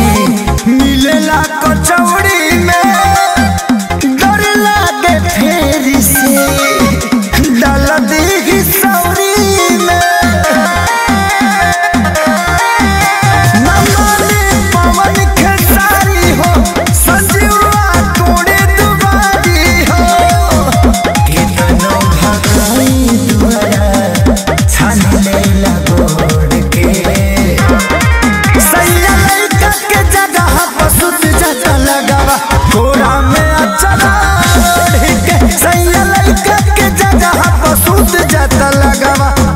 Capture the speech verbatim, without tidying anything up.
मिलेला कचौड़ी में डर लागे फेरी से डाल दी सौरी में नमाने पवन खेसारी हो संजीवा तोड़े दुबारी हो कितनो भगाई दुआरा छान लेला गोड़ के सैया लड़का के जगह पर सुत जाता लगावा घोड़ा में अचला सैया लड़का के जगह पर सुत जाता लगावा।